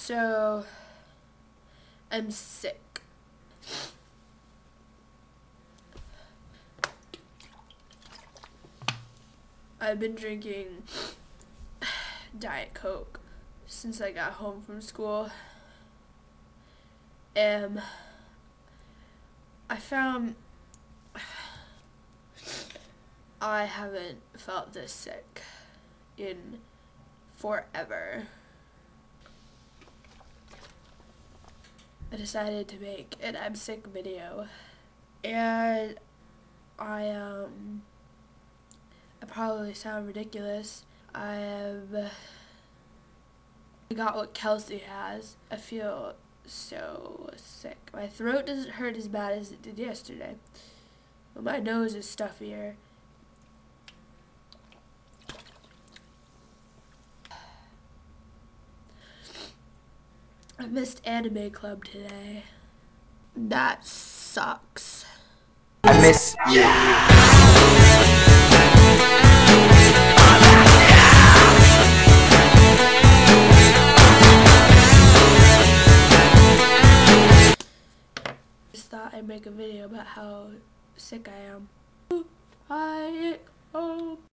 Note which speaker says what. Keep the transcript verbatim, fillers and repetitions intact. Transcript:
Speaker 1: So, I'm sick. I've been drinking Diet Coke since I got home from school. And I found I haven't felt this sick in forever. I decided to make an I'm sick video, and I um I probably sound ridiculous. I have I got what Kelsey has. I feel so sick. My throat doesn't hurt as bad as it did yesterday, but my nose is stuffier. I missed anime club today. That sucks.
Speaker 2: I miss you.
Speaker 1: Just thought I'd make a video about how sick I am. I